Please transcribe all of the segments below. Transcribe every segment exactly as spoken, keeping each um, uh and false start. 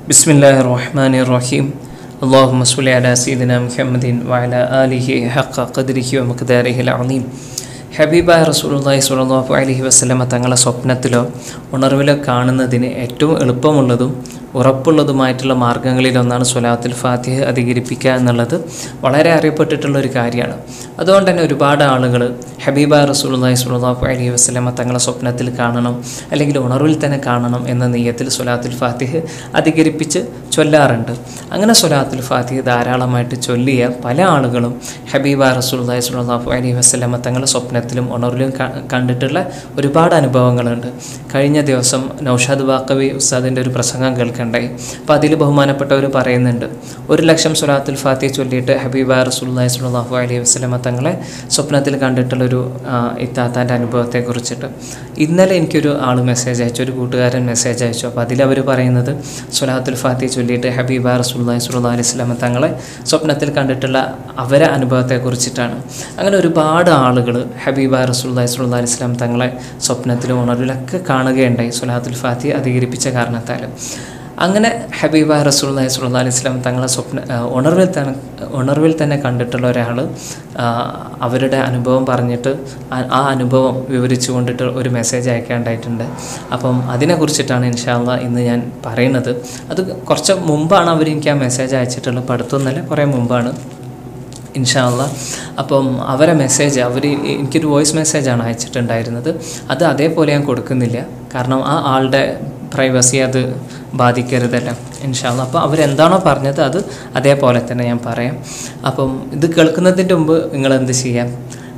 Bismillahirrahmanirrahim. Allahumma salli ala sayyidina Muhammadin wa ala alihi haqqa qadrihi wa miqdarihi al-azim. ഹബീബായ റസൂലുള്ളാഹി സ്വല്ലല്ലാഹു അലൈഹി വസല്ലമ തങ്ങളെ സ്വപ്നത്തിലോ ഉണർവിലോ കാണുന്നതിന് ഏറ്റവും എളുപ്പമുള്ളതും ഉറപ്പുള്ളതുമായിട്ടുള്ള മാർഗ്ഗങ്ങളിലൊന്നാണ് സ്വലാത്തുൽ ഫാത്തിഹ അധികരിപ്പിക്കുക എന്നുള്ളത് വളരെ അറിയപ്പെട്ടിട്ടുള്ള ഒരു കാര്യമാണ്. അതുകൊണ്ട് തന്നെ ഒരുപാട് ആളുകൾ ഹബീബായ റസൂലുള്ളാഹി സ്വല്ലല്ലാഹു അലൈഹി വസല്ലമ തങ്ങളെ സ്വപ്നത്തിൽ കാണണം അല്ലെങ്കിൽ ഉണർവിൽ തന്നെ കാണണം എന്ന നിയ്യത്തിൽ സ്വലാത്തുൽ ഫാത്തിഹ അധികരിപ്പിച്ച് ചൊല്ലാറുണ്ട്. അങ്ങനെ സ്വലാത്തുൽ ഫാത്തിഹ ധാരാളമായിട്ട് ചൊല്ലിയ പല ആളുകളും ഹബീബായ റസൂലുള്ളാഹി സ്വല്ലല്ലാഹു അലൈഹി വസല്ലമ തങ്ങളെ സ്വപ്നത്തിലും ഉണർവിലും കണ്ടിട്ടുള്ള ഒരുപാട് അനുഭവങ്ങളുണ്ട്. കഴിഞ്ഞ ദിവസം നൗഷാദ് വാക്കവി ഉസ്താദിൻ്റെ ഒരു പ്രസംഗം കേൾക്കണ്ടായി. അപ്പോൾ അതിൽ ബഹുമാനപ്പെട്ടവർ പറയുന്നുണ്ട്, ഒരു ലക്ഷം സ്വലാത്തുൽ ഫാത്തിഹ ചൊല്ലിയിട്ട് ഹബീബായ റസൂലുള്ളാഹി സ്വല്ലല്ലാഹു അലൈഹി വസല്ലമ തങ്ങളെ സ്വപ്നത്തിൽ കണ്ടിട്ടുള്ളൊരു ഇത്താത്താൻ്റെ അനുഭവത്തെക്കുറിച്ചിട്ട്. ഇന്നലെ എനിക്കൊരു ആൾ മെസ്സേജ് അയച്ചു, ഒരു കൂട്ടുകാരൻ മെസ്സേജ് അയച്ചു. അപ്പോൾ അതിലവർ പറയുന്നത് സ്വലാത്തുൽ ഫാത്തിഹ ചൊല്ലിയിട്ട് ഹബീബായ റസൂലുള്ളാഹി സ്വല്ലല്ലാഹു അലൈഹി വസല്ലമ തങ്ങളെ സ്വപ്നത്തിൽ കണ്ടിട്ടുള്ള അവരെ അനുഭവത്തെക്കുറിച്ചിട്ടാണ്. അങ്ങനെ ഒരുപാട് ആളുകൾ ഹബീബായ റസൂലുള്ളാഹി സ്വല്ലല്ലാഹു അലൈഹി വസല്ലം തങ്ങളെ സ്വപ്നത്തിലും ഉണർവിലൊക്കെ കാണുകയുണ്ടായി സ്വലാത്തുൽ ഫാത്തിഹ അധികരിപ്പിച്ച കാരണത്താൽ. അങ്ങനെ ഹബീബായ റസൂലുള്ളാഹി സ്വല്ലല്ലാഹു അലൈഹി വസല്ലം തങ്ങളെ സ്വപ്ന ഉണർവിൽ തന്നെ ഉണർവിൽ തന്നെ കണ്ടിട്ടുള്ള ഒരാൾ അവരുടെ അനുഭവം പറഞ്ഞിട്ട് ആ അനുഭവം വിവരിച്ചു കൊണ്ടിട്ട് ഒരു മെസ്സേജ് അയക്കാണ്ടായിട്ടുണ്ട്. അപ്പം അതിനെക്കുറിച്ചിട്ടാണ് ഇൻഷാ അല്ലാഹ് ഇന്ന് ഞാൻ പറയുന്നത്. അത് കുറച്ച് മുമ്പാണ് അവർ എനിക്ക് ആ മെസ്സേജ് അയച്ചിട്ടുള്ളത്, ഇപ്പോൾ അടുത്തൊന്നല്ല, കുറേ മുമ്പാണ് ഇൻഷാ അല്ലാഹ്. അപ്പം അവരെ മെസ്സേജ് അവർ എനിക്കൊരു വോയിസ് മെസ്സേജാണ് അയച്ചിട്ടുണ്ടായിരുന്നത്. അത് അതേപോലെ ഞാൻ കൊടുക്കുന്നില്ല, കാരണം ആ ആളുടെ പ്രൈവസി അത് ബാധിക്കരുതല്ല ഇൻഷാ അല്ലാഹ്. അപ്പോൾ അവരെന്താണോ പറഞ്ഞത് അത് അതേപോലെ തന്നെ ഞാൻ പറയാം. അപ്പം ഇത് കേൾക്കുന്നതിൻ്റെ മുമ്പ് നിങ്ങളെന്ത് ചെയ്യാം,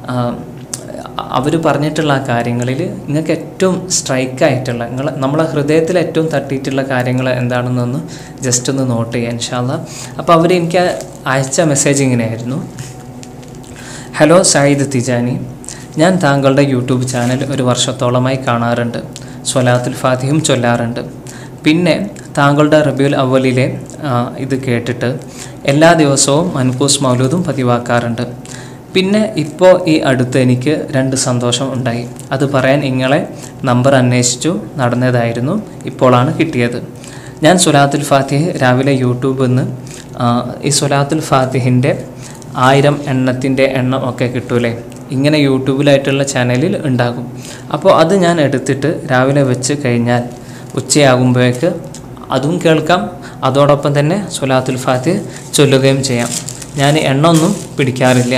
അവർ പറഞ്ഞിട്ടുള്ള ആ കാര്യങ്ങളിൽ നിങ്ങൾക്ക് ഏറ്റവും സ്ട്രൈക്കായിട്ടുള്ള നിങ്ങൾ നമ്മളെ ഹൃദയത്തിൽ ഏറ്റവും തട്ടിയിട്ടുള്ള കാര്യങ്ങൾ എന്താണെന്നൊന്ന് ജസ്റ്റ് ഒന്ന് നോട്ട് ചെയ്യുക ഇൻഷാ അല്ലാഹ്. അപ്പോൾ അവർ എനിക്ക് അയച്ച മെസ്സേജ് ഇങ്ങനെയായിരുന്നു: ഹലോ സയ്യിദ് തിജാനി, ഞാൻ താങ്കളുടെ യൂട്യൂബ് ചാനൽ ഒരു വർഷത്തോളമായി കാണാറുണ്ട്, സ്വലാത്തുൽ ഫാത്തിഹയും ചൊല്ലാറുണ്ട്. പിന്നെ താങ്കളുടെ റബീഉൽ അവ്വലിലെ ഇത് കേട്ടിട്ട് എല്ലാ ദിവസവും മൻകൂസ് മൗലൂദും പതിവാക്കാറുണ്ട്. പിന്നെ ഇപ്പോൾ ഈ അടുത്ത് എനിക്ക് രണ്ട് സന്തോഷം ഉണ്ടായി. അത് പറയാൻ നിങ്ങളെ നമ്പർ അന്വേഷിച്ചു നടന്നതായിരുന്നു, ഇപ്പോഴാണ് കിട്ടിയത്. ഞാൻ സ്വലാത്തുൽ ഫാത്തിഹ രാവിലെ യൂട്യൂബിൽ നിന്ന് ഈ സ്വലാത്തുൽ ഫാത്തിഹിൻ്റെ ആയിരം എണ്ണത്തിൻ്റെ എണ്ണം ഒക്കെ കിട്ടൂലേ, ഇങ്ങനെ യൂട്യൂബിലായിട്ടുള്ള ചാനലിൽ ഉണ്ടാകും. അപ്പോൾ അത് ഞാൻ എടുത്തിട്ട് രാവിലെ വെച്ച് കഴിഞ്ഞാൽ ഉച്ചയാകുമ്പോഴേക്ക് അതും കേൾക്കാം, അതോടൊപ്പം തന്നെ സ്വലാത്തുൽ ഫാത്തിഹ ചൊല്ലുകയും ചെയ്യാം. ഞാൻ എണ്ണൊന്നും പിടിക്കാറില്ല.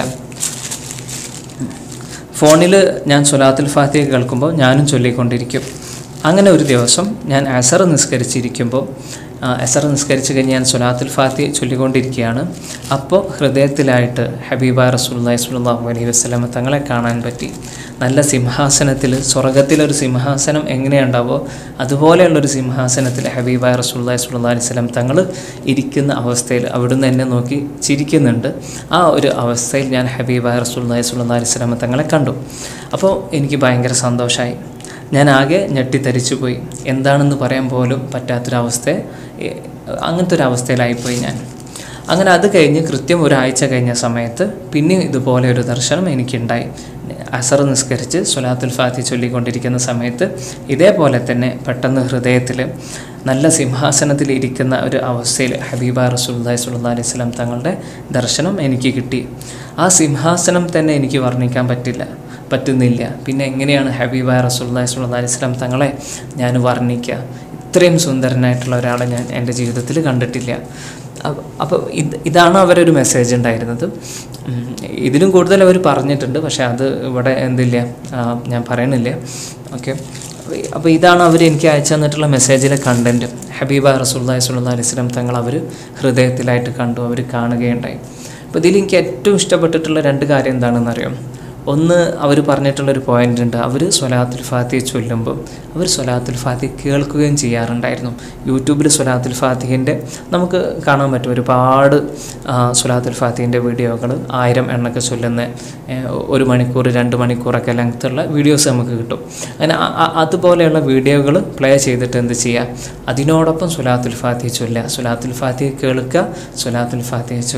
ഫോണിൽ ഞാൻ സ്വലാത്തുൽ ഫാത്തിഹ കേൾക്കുമ്പോൾ ഞാനും ചൊല്ലിക്കൊണ്ടിരിക്കും. അങ്ങനെ ഒരു ദിവസം ഞാൻ അസർ നിസ്കരിച്ചിരിക്കുമ്പോൾ അസർ നിസ്കരിച്ച് കഴിഞ്ഞ് ഞാൻ സ്വലാത്തുൽ ഫാത്തിഹ ചൊല്ലിക്കൊണ്ടിരിക്കുകയാണ്. അപ്പോൾ ഹൃദയത്തിലായിട്ട് ഹബീബായ റസൂലുള്ളാഹി സ്വല്ലല്ലാഹു അലൈഹി വസല്ലം തങ്ങളെ കാണാൻ പറ്റി. നല്ല സിംഹാസനത്തിൽ, സ്വർഗത്തിലൊരു സിംഹാസനം എങ്ങനെയുണ്ടാവോ അതുപോലെയുള്ളൊരു സിംഹാസനത്തിൽ ഹബീബായ റസൂലുള്ളാഹി സ്വല്ലല്ലാഹു അലൈഹി വസല്ലം തങ്ങൾ ഇരിക്കുന്ന അവസ്ഥയിൽ അവിടുന്ന് എന്നെ നോക്കി ചിരിക്കുന്നുണ്ട്. ആ ഒരു അവസ്ഥയിൽ ഞാൻ ഹബീബായ റസൂലുള്ളാഹി സ്വല്ലല്ലാഹു അലൈഹി വസല്ലം തങ്ങളെ കണ്ടു. അപ്പോൾ എനിക്ക് ഭയങ്കര സന്തോഷമായി. ഞാൻ ആകെ ഞെട്ടിത്തരിച്ചു പോയി. എന്താണെന്ന് പറയാൻ പോലും പറ്റാത്തൊരവസ്ഥ, അങ്ങനത്തെ ഒരു അവസ്ഥയിലായിപ്പോയി ഞാൻ. അങ്ങനെ അത് കഴിഞ്ഞ് കൃത്യം ഒരാഴ്ച കഴിഞ്ഞ സമയത്ത് പിന്നെയും ഇതുപോലെ ഒരു ദർശനം എനിക്കുണ്ടായി. അസർ നിസ്കരിച്ച് സ്വലാത്തുൽ ഫാത്തിഹ ചൊല്ലിക്കൊണ്ടിരിക്കുന്ന സമയത്ത് ഇതേപോലെ തന്നെ പെട്ടെന്ന് ഹൃദയത്തിൽ നല്ല സിംഹാസനത്തിൽ ഇരിക്കുന്ന ഒരു അവസ്ഥയിൽ ഹബീബായ റസൂലുള്ളാഹി സ്വല്ലല്ലാഹു അലൈഹി വസല്ലം തങ്ങളുടെ ദർശനം എനിക്ക് കിട്ടി. ആ സിംഹാസനം തന്നെ എനിക്ക് വർണ്ണിക്കാൻ പറ്റില്ല പറ്റുന്നില്ല പിന്നെ എങ്ങനെയാണ് ഹബീബായ റസൂലുള്ളാഹി സ്വല്ലല്ലാഹു അലൈഹി വസല്ലം തങ്ങളെ ഞാൻ വർണ്ണിക്കുക? ഇത്രയും സുന്ദരനായിട്ടുള്ള ഒരാളെ ഞാൻ എൻ്റെ ജീവിതത്തിൽ കണ്ടിട്ടില്ല. അപ്പോൾ ഇത് ഇതാണ് അവരൊരു മെസ്സേജ് ഉണ്ടായിരുന്നത്. ഇതിലും കൂടുതൽ അവർ പറഞ്ഞിട്ടുണ്ട്, പക്ഷേ അത് ഇവിടെ എന്തില്ല, ഞാൻ പറയണില്ല. ഓക്കെ, അപ്പോൾ ഇതാണ് അവർ എനിക്ക് അയച്ചു തന്നിട്ടുള്ള മെസ്സേജിലെ കണ്ടൻറ്റ്. ഹബീബായ റസൂലുള്ളാഹി സ്വല്ലല്ലാഹു അലൈഹി വസല്ലം തങ്ങൾ അവർ ഹൃദയത്തിലായിട്ട് കണ്ടു, അവർ കാണുകയുണ്ടായി. അപ്പോൾ ഇതിൽ എനിക്ക് ഏറ്റവും ഇഷ്ടപ്പെട്ടിട്ടുള്ള രണ്ട് കാര്യം എന്താണെന്നറിയാം. ഒന്ന്, അവർ പറഞ്ഞിട്ടുള്ളൊരു പോയിൻ്റ് ഉണ്ട്. അവർ സ്വലാത്തുൽ ഫാത്തിഹ ചൊല്ലുമ്പോൾ അവർ സ്വലാത്തുൽ ഫാത്തിഹ കേൾക്കുകയും ചെയ്യാറുണ്ടായിരുന്നു. യൂട്യൂബിൽ സ്വലാത്തുൽ ഫാത്തിഹിൻ്റെ നമുക്ക് കാണാൻ പറ്റും ഒരുപാട് സ്വലാത്തുൽ ഫാത്തിഹിൻ്റെ വീഡിയോകൾ, ആയിരം എണ്ണൊക്കെ ചൊല്ലുന്ന ഒരു മണിക്കൂർ രണ്ട് മണിക്കൂറൊക്കെ ലെങ്ത്തുള്ള വീഡിയോസ് നമുക്ക് കിട്ടും. അങ്ങനെ അതുപോലെയുള്ള വീഡിയോകൾ പ്ലേ ചെയ്തിട്ട് എന്ത് ചെയ്യുക, അതിനോടൊപ്പം സ്വലാത്തുൽ ഫാത്തിഹ ചൊല്ലുക, സ്വലാത്തുൽ ഫാത്തിഹ കേൾക്കുക, സ്വലാത്തുൽ ഫാത്തിഹ ചൊല്ലുക.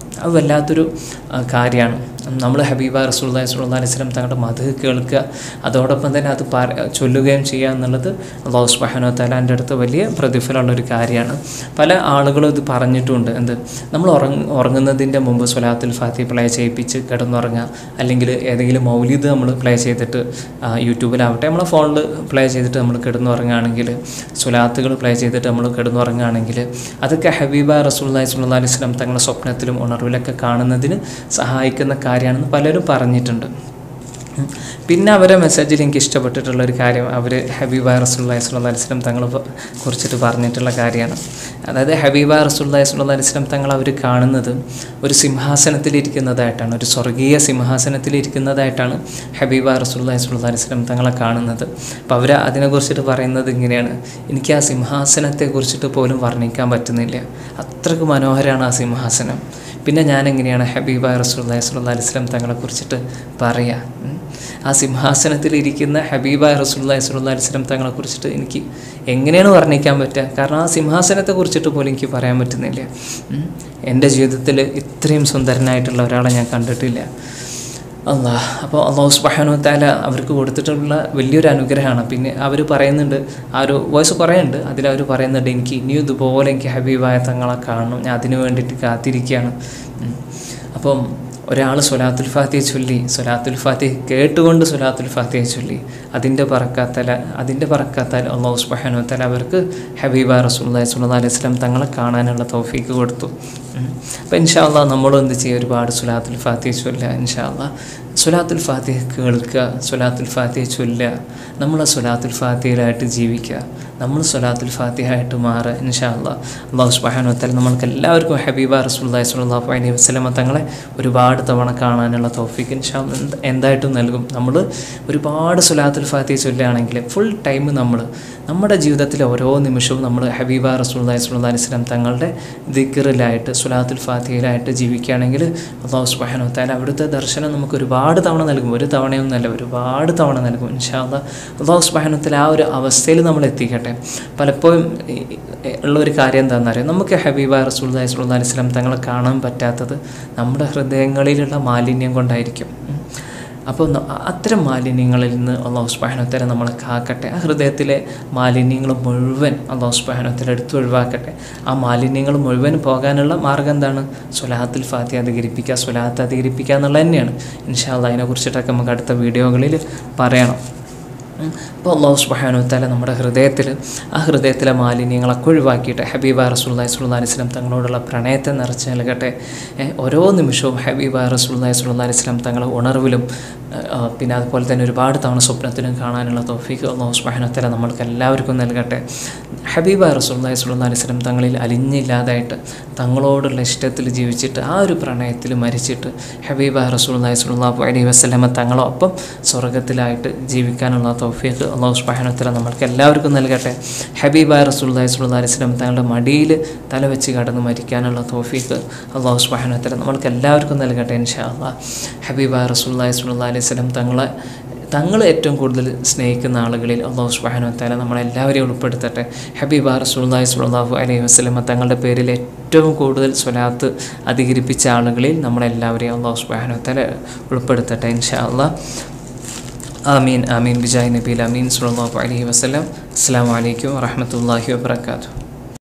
അത് വല്ലാത്തൊരു കാര്യമാണ്. നമ്മൾ ഹബീബ റസൂലുള്ളാഹി സ്വല്ലല്ലാഹു അലൈഹി വസല്ലം തങ്ങളുടെ മദ്ഹ് കേൾക്കുക, അതോടൊപ്പം തന്നെ അത് പറ ചൊല്ലുകയും ചെയ്യുക എന്നുള്ളത് അല്ലാഹു സുബ്ഹാനഹു വ തആലാൻ്റെ അടുത്ത് വലിയ പ്രതിഫലമുള്ളൊരു കാര്യമാണ്. പല ആളുകളും ഇത് പറഞ്ഞിട്ടുമുണ്ട്. എന്ത് നമ്മൾ ഉറങ്ങ ഉറങ്ങുന്നതിൻ്റെ മുമ്പ് സ്വലാത്തുൽ ഫാത്തിഹ പ്ലേ ചെയ്യിപ്പിച്ച് കിടന്നുറങ്ങുക, അല്ലെങ്കിൽ ഏതെങ്കിലും മൗലിദ് നമ്മൾ പ്ലേ ചെയ്തിട്ട് യൂട്യൂബിലാവട്ടെ നമ്മളെ ഫോണിൽ പ്ലേ ചെയ്തിട്ട് നമ്മൾ കിടന്നുറങ്ങുകയാണെങ്കിൽ, സ്വലാത്തുകൾ പ്ലേ ചെയ്തിട്ട് നമ്മൾ കിടന്നുറങ്ങുകയാണെങ്കിൽ അതൊക്കെ ഹബീബ റസൂലുള്ളാഹി സ്വല്ലല്ലാഹു അലൈഹി വസല്ലം തങ്ങളുടെ സ്വപ്നത്തിലും ഉണർവിലൊക്കെ കാണുന്നതിന് സഹായിക്കുന്ന കാര്യമാണെന്ന് പലരും പറഞ്ഞിട്ടുണ്ട്. പിന്നെ അവരെ മെസ്സേജിൽ എനിക്ക് ഇഷ്ടപ്പെട്ടിട്ടുള്ളൊരു കാര്യം, അവർ ഹബീബ റസൂലുള്ളാഹി സ്വല്ലല്ലാഹു അലൈഹി വസല്ലം തങ്ങളെ കുറിച്ചിട്ട് പറഞ്ഞിട്ടുള്ള കാര്യമാണ്. അതായത് ഹബീബ റസൂലുള്ളാഹി സ്വല്ലല്ലാഹു അലൈഹി വസല്ലം തങ്ങൾ അവർ കാണുന്നത് ഒരു സിംഹാസനത്തിലിരിക്കുന്നതായിട്ടാണ്, ഒരു സ്വർഗീയ സിംഹാസനത്തിലിരിക്കുന്നതായിട്ടാണ് ഹബീബ റസൂലുള്ളാഹി സ്വല്ലല്ലാഹു അലൈഹി വസല്ലം തങ്ങളെ കാണുന്നത്. അപ്പോൾ അവർ അതിനെക്കുറിച്ചിട്ട് പറയുന്നത് ഇങ്ങനെയാണ്, എനിക്ക് ആ സിംഹാസനത്തെക്കുറിച്ചിട്ട് പോലും വർണ്ണിക്കാൻ പറ്റുന്നില്ല, അത്രയ്ക്ക് മനോഹരമാണ് ആ സിംഹാസനം. പിന്നെ ഞാൻ എങ്ങനെയാണ് ഹബീബ റസൂലുള്ളാഹി സ്വല്ലല്ലാഹു അലൈഹി വസല്ലം തങ്ങളെ കുറിച്ചിട്ട് പറയുക? ആ സിംഹാസനത്തിലിരിക്കുന്ന ഹബീബ റസൂലുള്ളാഹി സ്വല്ലല്ലാഹു അലൈഹി വസല്ലം തങ്ങളെ കുറിച്ചിട്ട് എനിക്ക് എങ്ങനെയാണ് വർണ്ണിക്കാൻ പറ്റുക? കാരണം ആ സിംഹാസനത്തെ കുറിച്ചിട്ട് പോലും എനിക്ക് പറയാൻ പറ്റുന്നില്ല. എൻ്റെ ജീവിതത്തിൽ ഇത്രയും സുന്ദരനായിട്ടുള്ള ഒരാളെ ഞാൻ കണ്ടിട്ടില്ല. അല്ലാഹ് അപ്പോൾ അല്ലാഹു സുബ്ഹാനഹു വ തആല അവർക്ക് കൊടുത്തിട്ടുള്ള വലിയൊരു അനുഗ്രഹമാണ്. പിന്നെ അവർ പറയുന്നുണ്ട്, ആ ഒരു വോയിസ് പറയുന്നുണ്ട്, അതിലവർ പറയുന്നുണ്ട്, എനിക്ക് ഇനിയും ഇതുപോലെ എനിക്ക് ഹബീബായ തങ്ങളെ കാണണം, ഞാൻ അതിനു വേണ്ടിയിട്ട് കാത്തിരിക്കുകയാണ്. അപ്പം ഒരാൾ സ്വലാത്തുൽ ഫാത്തിഹ ചൊല്ലി, സ്വലാത്തുൽ ഫാത്തിഹ കേട്ടുകൊണ്ട് സ്വലാത്തുൽ ഫാത്തിഹ ചൊല്ലി, അതിൻ്റെ പറക്കാത്തല അതിൻ്റെ പറക്കാത്താൽ അല്ലാഹു സുബ്ഹാനഹു വ തആല അവർക്ക് ഹബീബ റസൂലുള്ളാഹി സ്വല്ലല്ലാഹു അലൈഹി വസല്ലം തങ്ങളെ കാണാനുള്ള തൗഫീക്ക് കൊടുത്തു. അപ്പോൾ ഇൻഷാ അല്ലാഹ് നമ്മളും എന്ത് ചെയ്യുക, ഒരുപാട് സ്വലാത്തുൽ ഫാത്തിഹ ചൊല്ലുക, ഇൻഷാ അല്ലാഹ് സ്വലാത്തുൽ ഫാത്തിഹ കേൾക്കുക, സ്വലാത്തുൽ ഫാത്തിഹ ചൊല്ലുക, നമ്മൾ സ്വലാത്തുൽ ഫാത്തിഹയിലായിട്ട് ജീവിക്കുക, നമ്മൾ സ്വലാത്തുൽ ഫാത്തിഹയായിട്ട് മാറുക. ഇൻഷാ അല്ലാഹ് അല്ലാഹു സുബ്ഹാനഹു വ തആല നമ്മൾക്ക് എല്ലാവർക്കും ഹബീബ റസൂലുള്ളാഹി സ്വല്ലല്ലാഹു അലൈഹി വസല്ലം തങ്ങളെ ഒരുപാട് തവണ കാണാനുള്ള തൗഫീക്ക് ഇൻഷാ അല്ലാഹ് എന്തായിട്ടും നൽകും. നമ്മൾ ഒരുപാട് സ്വലാത്തുൽ ഫാത്തിഹ ചൊല്ലുകയാണെങ്കിൽ ഫുൾ ടൈം നമ്മൾ നമ്മുടെ ജീവിതത്തിലെ ഓരോ നിമിഷവും നമ്മൾ ഹബീബ റസൂലുള്ളാഹി സ്വല്ലല്ലാഹു അലൈഹി വസല്ലം തങ്ങളുടെ ദിക്റിലായിട്ട് സ്വലാത്തുൽ ഫാത്തിഹയിലായിട്ട് ജീവിക്കുകയാണെങ്കിൽ അല്ലാഹു സുബ്ഹാനഹു വ തആല അവിടുത്തെ ദർശനം നമുക്ക് ഒരുപാട് തവണ നൽകും. ഒരു തവണയൊന്നുമല്ല, ഒരുപാട് തവണ നൽകും ഇൻഷാ അല്ലാഹ്. അല്ലാഹു സുബ്ഹാനഹു വ തആല ആ ഒരു അവസ്ഥയിൽ നമ്മൾ എത്തിക്കട്ടെ. പലപ്പോഴും ഉള്ളൊരു കാര്യം എന്താണെന്ന് അറിയാം, നമുക്ക് ഹബീബ റസൂലുള്ളാഹി സ്വല്ലല്ലാഹു അലൈഹി വസല്ലം തങ്ങളെ കാണാൻ പറ്റാത്തത് നമ്മുടെ ഹൃദയങ്ങളിലുള്ള മാലിന്യം കൊണ്ടായിരിക്കും. അപ്പോൾ അത്തരം മാലിന്യങ്ങളിൽ നിന്ന് അല്ലാഹു സുബ്ഹാനഹു വ തആല നമ്മളെ കാക്കട്ടെ. ആ ഹൃദയത്തിലെ മാലിന്യങ്ങൾ മുഴുവൻ അല്ലാഹു സുബ്ഹാനഹു വ തആല എടുത്ത് ഒഴിവാക്കട്ടെ. ആ മാലിന്യങ്ങൾ മുഴുവൻ പോകാനുള്ള മാർഗ്ഗം എന്താണ്? സ്വലാത്തുൽ ഫാത്തിഹ അധികരിപ്പിക്കുക, സ്വലാത്ത് അധികരിപ്പിക്കുക എന്നുള്ളത് തന്നെയാണ്. ഇൻഷാ അല്ലാഹ് അതിനെക്കുറിച്ചിട്ടൊക്കെ നമുക്ക് അടുത്ത വീഡിയോകളിൽ പറയണം. അപ്പോൾ അല്ലാഹു സുബ്ഹാനഹു വ തആല നമ്മുടെ ഹൃദയത്തിൽ ആ ഹൃദയത്തിലെ മാലിന്യങ്ങളൊക്കെ ഒഴിവാക്കിയിട്ട് ഹബീബ റസൂലുള്ളാഹി സ്വല്ലല്ലാഹു അലൈഹി വസല്ലം തങ്ങളോടുള്ള പ്രണയത്തെ നിറച്ച് നൽകട്ടെ. ഓരോ നിമിഷവും ഹബീബ റസൂലുള്ളാഹി സ്വല്ലല്ലാഹു അലൈഹി വസല്ലം തങ്ങളെ ഉണർവിലും പിന്നെ അതുപോലെ തന്നെ ഒരുപാട് തവണ സ്വപ്നത്തിലും കാണാനുള്ള തൗഫീഖ് അല്ലാഹു സുബ്ഹാനഹു വ തആല നമ്മൾക്ക് എല്ലാവർക്കും നൽകട്ടെ. ഹബീബ റസൂലുള്ളാഹി സ്വല്ലല്ലാഹു അലൈഹി വസല്ലം തങ്ങളിൽ അലിഞ്ഞില്ലാതായിട്ട് തങ്ങളോടുള്ള ഇഷ്ടത്തിൽ ജീവിച്ചിട്ട് ആ ഒരു പ്രണയത്തിൽ മരിച്ചിട്ട് ഹബീബ റസൂലുള്ളാഹി സ്വല്ലല്ലാഹു അലൈഹി വസല്ലം തങ്ങളൊപ്പം സ്വർഗ്ഗത്തിലായിട്ട് ജീവിക്കാനുള്ള തൗഫീഖ് അല്ലാഹു സുബ്ഹാനഹു വ തആല നമ്മൾക്ക് എല്ലാവർക്കും നൽകട്ടെ. ഹബീബ റസൂലുള്ളാഹി സ്വല്ലല്ലാഹു അലൈഹി വസല്ലം തങ്ങളുടെ മടിയിൽ തല വെച്ച് കടന്ന് മരിക്കാനുള്ള തൗഫീഖ് അല്ലാഹു സുബ്ഹാനഹു വ തആല നമ്മൾക്ക് എല്ലാവർക്കും നൽകട്ടെ ഇൻഷാ അല്ലാഹ്. ഹബീബ റസൂലുള്ളാഹി സ്വല്ലല്ലാഹു അലൈഹി വസല്ലം തങ്ങളെ തങ്ങൾ ഏറ്റവും കൂടുതൽ സ്നേഹിക്കുന്ന ആളുകളിൽ അല്ലാഹു സുബ്ഹാനഹു വ തആല നമ്മളെല്ലാവരെയും ഉൾപ്പെടുത്തട്ടെ. ഹബീബ റസൂലുള്ളാഹി സ്വല്ലല്ലാഹു അലൈഹി വസല്ലം തങ്ങളുടെ പേരിൽ ഏറ്റവും കൂടുതൽ സ്വലാത്ത് അധികരിപ്പിച്ച ആളുകളിൽ നമ്മളെല്ലാവരെയും അല്ലാഹു സുബ്ഹാനഹു വ തആല ഉൾപ്പെടുത്തട്ടെ ഇൻഷാ അല്ലാഹ്. ആമീൻ ആമീൻ ബിജാഹി നബിയിൽ അമീൻ സ്വല്ലല്ലാഹു അലൈഹി വസല്ലം. അസ്സലാമു അലൈക്കും വറഹ്മത്തുള്ളാഹി വബറകാതുഹു.